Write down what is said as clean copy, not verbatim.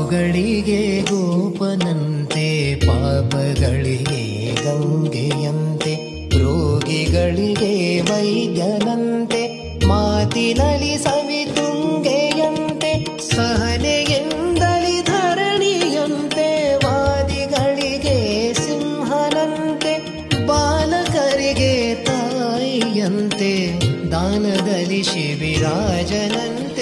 ಗೋಗಳಿಗೆ ಗೋಪನಂತೆ, ಪಾಪಗಳಿಗೆ ಗಂಗೆಯಂತೆ, ರೋಗಿಗಳಿಗೆ ವೈದ್ಯನಂತೆ, ಮಾತಿನಲಿ ಸವಿತುಂಗೆಯಂತೆ, ಸಹನೆಯಿಂದಲಿ ಧರಣಿಯಂತೆ, ವಾದಿಗಳಿಗೆ ಸಿಂಹನಂತೆ, ಬಾಲಕರಿಗೆ ತಾಯಿಯಂತೆ, ದಾನದಲ್ಲಿ ಶಿಬಿರಾಜನಂತೆ.